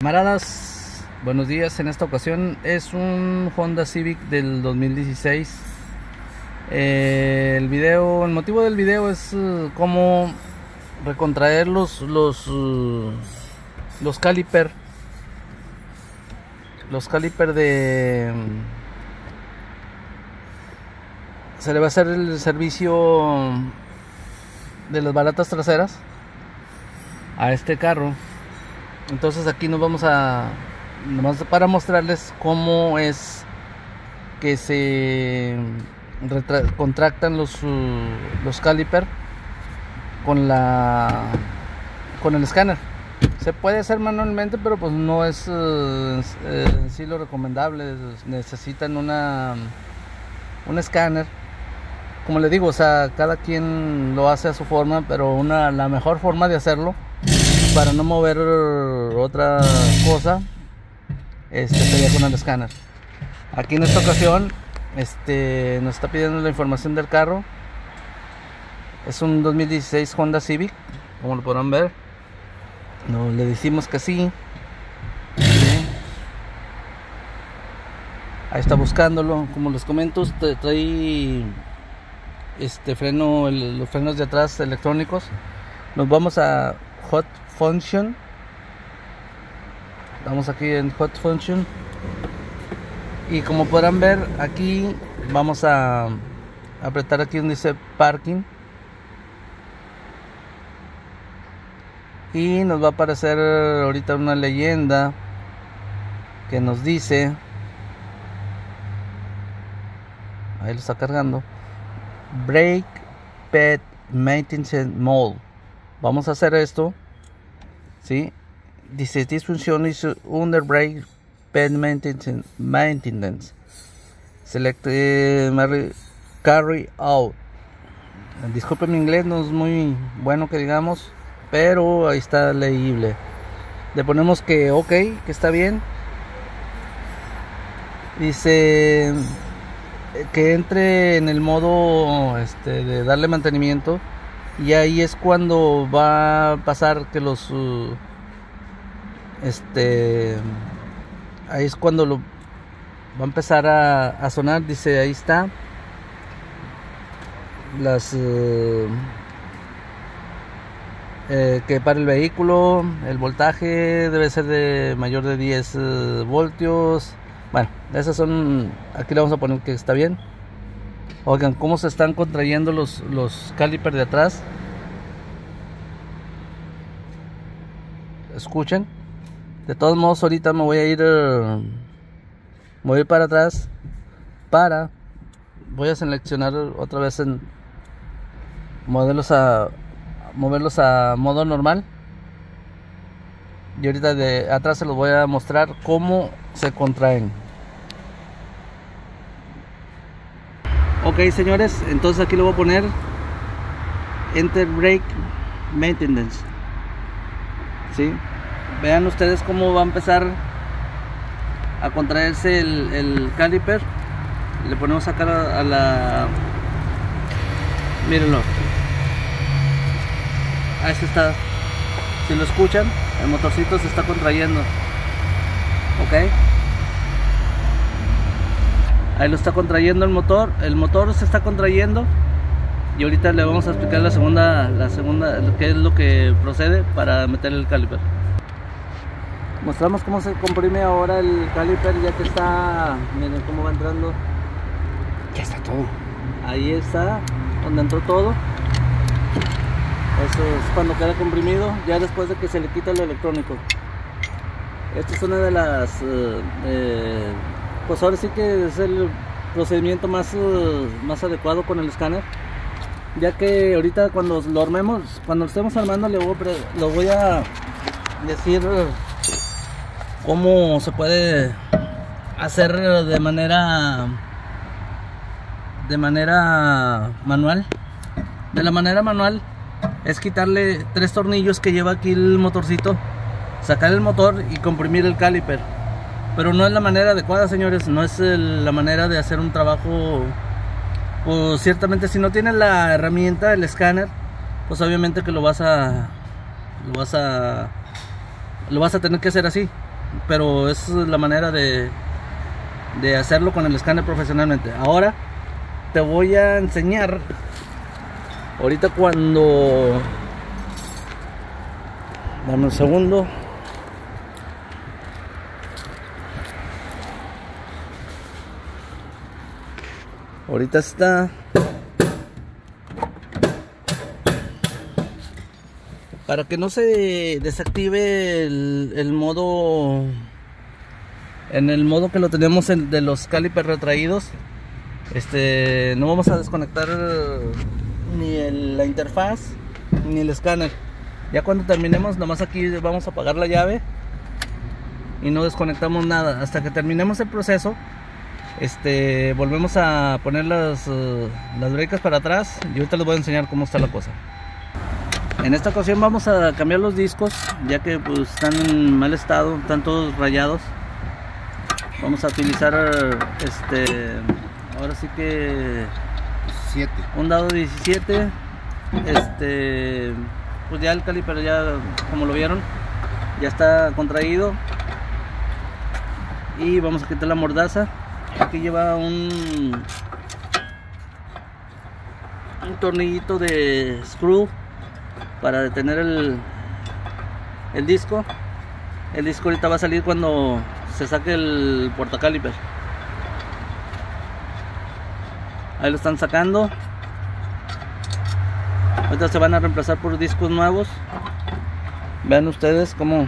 Camaradas, buenos días. En esta ocasión es un Honda Civic del 2016. El motivo del video es cómo recontraer los caliper de... Se le va a hacer el servicio de las baratas traseras a este carro. Entonces aquí nos vamos a, nomás para mostrarles cómo es que se contractan los caliper con el escáner. Se puede hacer manualmente, pero pues no es en sí lo recomendable. Necesitan un escáner. Como les digo, o sea, cada quien lo hace a su forma, pero la mejor forma de hacerlo para no mover otra cosa sería con el escáner. Aquí en esta ocasión nos está pidiendo la información del carro. Es un 2016 Honda Civic, como lo podrán ver. Le decimos que sí. Ahí está buscándolo. Como les comento, trae los frenos de atrás electrónicos. Nos vamos a Hot Function. Estamos aquí en Hot Function y como podrán ver, aquí vamos a apretar aquí donde dice Parking y nos va a aparecer ahorita una leyenda que nos dice, ahí lo está cargando, Brake Pad Maintenance Mode. Vamos a hacer esto, ¿sí? Dice, this function is under brake pad maintenance. Select carry out. Disculpen mi inglés, no es muy bueno que digamos, pero ahí está leíble. Le ponemos que ok, que está bien. Dice que entre en el modo de darle mantenimiento. Y ahí es cuando va a pasar que ahí es cuando va a empezar a sonar. Dice, ahí está que para el vehículo el voltaje debe ser de mayor de 10 voltios. Bueno, esas son, aquí le vamos a poner que está bien. Oigan cómo se están contrayendo los calipers de atrás. Escuchen. De todos modos, ahorita me voy a ir para atrás. Voy a seleccionar otra vez en moverlos a modo normal. Y ahorita de atrás se los voy a mostrar cómo se contraen. Ok, señores, entonces aquí le voy a poner Enter Brake Maintenance. ¿Sí? Vean ustedes cómo va a empezar a contraerse el caliper. Le ponemos acá a la... Mírenlo. Ahí se está. Si lo escuchan, el motorcito se está contrayendo. Ok. Ahí lo está contrayendo el motor se está contrayendo. Y ahorita le vamos a explicar la segunda qué es lo que procede para meter el caliper. Mostramos cómo se comprime ahora el caliper ya que está, miren cómo va entrando. Ya está todo. Ahí está, donde entró todo. Eso es cuando queda comprimido, ya después de que se le quita el electrónico. Esta es una de las pues ahora sí que es el procedimiento más adecuado con el escáner, ya que ahorita cuando lo armemos, cuando lo estemos armando, lo voy a decir cómo se puede hacer de manera manual. De la manera manual es quitarle 3 tornillos que lleva aquí el motorcito, sacar el motor y comprimir el caliper. Pero no es la manera adecuada, señores. No es la manera de hacer un trabajo. Pues ciertamente si no tienes la herramienta, el escáner, pues obviamente que lo vas a tener que hacer así. pero es la manera de hacerlo con el escáner profesionalmente. Ahora te voy a enseñar, ahorita cuando... Dame un segundo. Ahorita está... Para que no se desactive el modo, en el modo que lo tenemos de los calipers retraídos, no vamos a desconectar ni la interfaz ni el escáner. Ya cuando terminemos, nomás aquí vamos a apagar la llave y no desconectamos nada hasta que terminemos el proceso. Volvemos a poner las brecas para atrás y ahorita les voy a enseñar cómo está la cosa. En esta ocasión vamos a cambiar los discos, ya que pues están en mal estado, están todos rayados. Vamos a utilizar ahora sí que 17. un dado 17. Pues ya el caliper, ya como lo vieron, ya está contraído. Y vamos a quitar la mordaza. Aquí lleva un tornillito de screw para detener el disco. El disco ahorita va a salir cuando se saque el portacaliper. Ahí lo están sacando. Ahorita se van a reemplazar por discos nuevos. Vean ustedes cómo.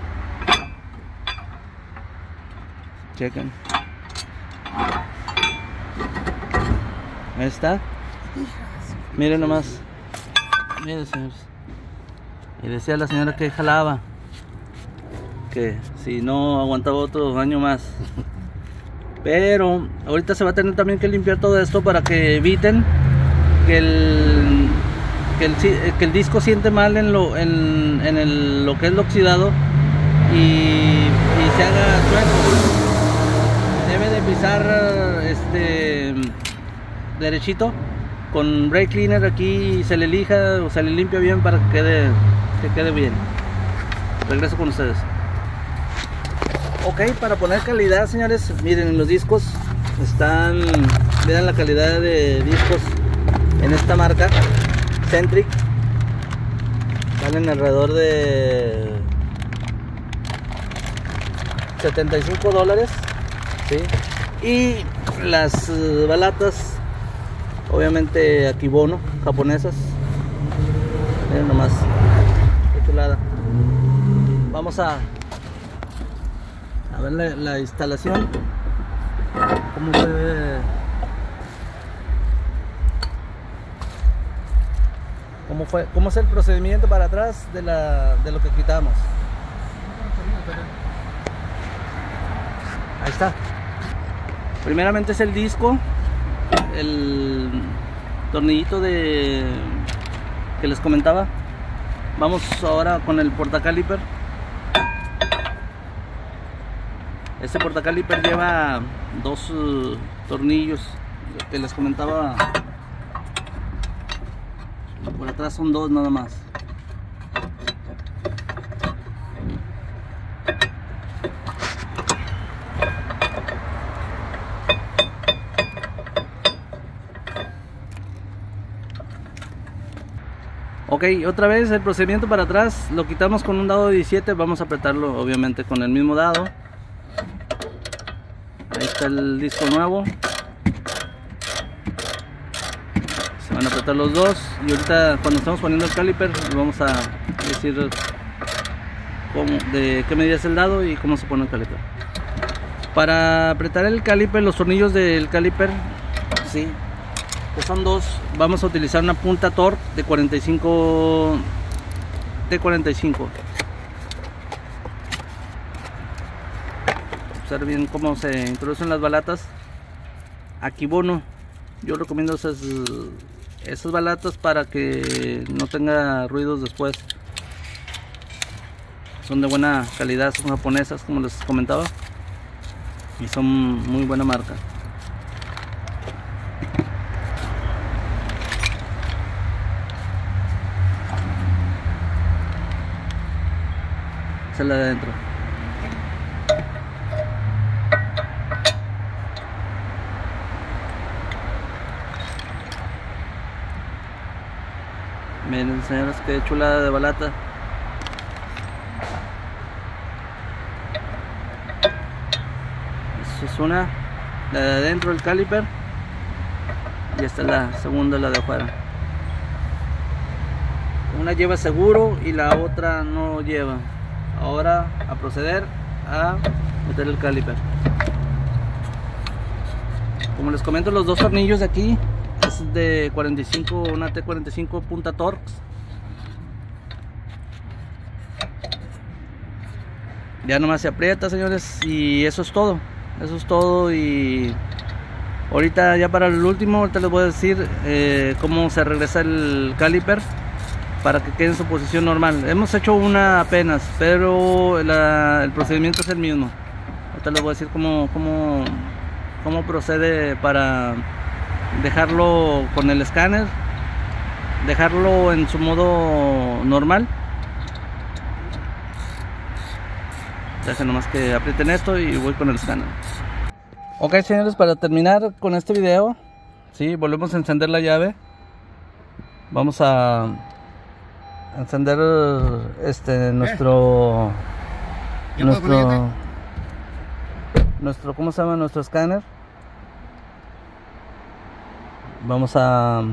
Chequen. Ahí está. Miren nomás. Miren, señores. Y decía la señora que jalaba, que si no aguantaba otro año más. Pero ahorita se va a tener también que limpiar todo esto para que eviten que el disco siente mal en lo que es lo oxidado y se haga chueco. Debe de pisar derechito con brake cleaner. Aquí se le lija o se le limpia bien para que quede bien. Regreso con ustedes. Ok, para poner calidad, señores, miren, los discos están, miren la calidad de discos en esta marca Centric, salen alrededor de $75, ¿sí? Y las balatas, obviamente Akibono, japonesas. Miren nomás, qué chulada. Vamos a ver la instalación, cómo es el procedimiento para atrás de lo que quitamos. Ahí está. Primeramente es el disco, el tornillito que les comentaba. Vamos ahora con el portacaliper. Este portacaliper lleva dos tornillos que les comentaba. Por atrás son dos nada más. Ok, otra vez el procedimiento para atrás. Lo quitamos con un dado de 17. Vamos a apretarlo obviamente con el mismo dado. Ahí está el disco nuevo. Se van a apretar los dos. Y ahorita cuando estamos poniendo el caliper les vamos a decir de qué medida es el dado y cómo se pone el caliper. Para apretar el caliper, los tornillos del caliper, sí, que son dos, vamos a utilizar una punta Torx de 45 T45. Observen bien cómo se introducen las balatas. Akibono, yo recomiendo esas balatas para que no tenga ruidos después. Son de buena calidad, son japonesas como les comentaba y son muy buena marca. Esa es la de adentro. Miren, señores, qué chulada de balata. Esta es una, la de adentro del caliper, y esta es la segunda, la de afuera. Una lleva seguro y la otra no lleva. Ahora a proceder a meter el caliper. Como les comento, los dos tornillos de aquí es de 45, una T45 punta Torx. Ya nomás se aprieta, señores, y eso es todo. Eso es todo. Y ahorita ya para el último, ahorita les voy a decir cómo se regresa el caliper para que quede en su posición normal. Hemos hecho una apenas, pero el procedimiento es el mismo. Ahorita les voy a decir cómo procede para dejarlo con el escáner, dejarlo en su modo normal. Dejen nomás que aprieten esto y voy con el escáner. Ok, señores, para terminar con este video, sí, volvemos a encender la llave. Vamos a encender nuestro ¿cómo se llama? Nuestro escáner. Vamos a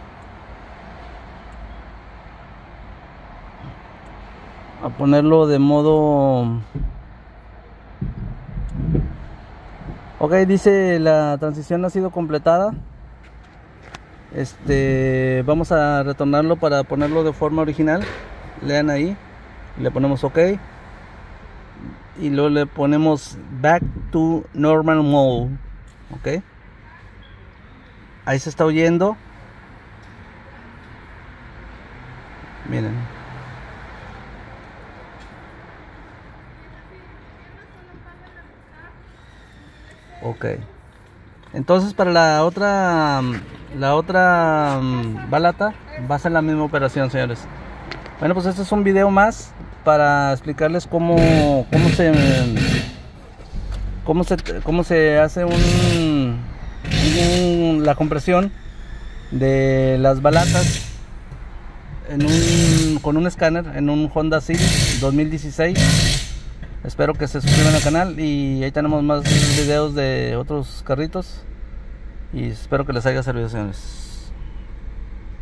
ponerlo de modo. Ok, dice la transición ha sido completada. Vamos a retornarlo para ponerlo de forma original. Lean ahí, le ponemos OK y luego le ponemos back to normal mode. Ok, ahí se está oyendo. Miren, ok. Entonces para la otra balata va a ser la misma operación, señores. Bueno, pues este es un video más para explicarles cómo se hace la compresión de las balatas con un escáner en un Honda Civic 2016. Espero que se suscriban al canal y ahí tenemos más videos de otros carritos y espero que les haya servido, señores.